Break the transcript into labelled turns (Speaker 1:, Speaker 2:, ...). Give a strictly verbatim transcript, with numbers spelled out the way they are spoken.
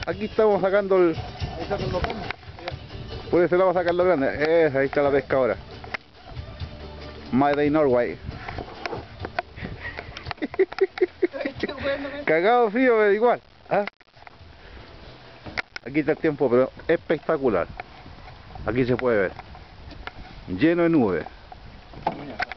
Speaker 1: Aquí estamos sacando el...
Speaker 2: Ahí sacan los grandes.
Speaker 1: Por ese lado va a sacar lo grande. Eh, ahí está la pesca ahora. Made in Norway. Cagado frío, pero igual. ¿Ah? Aquí está el tiempo, pero espectacular. Aquí se puede ver. Lleno de nubes.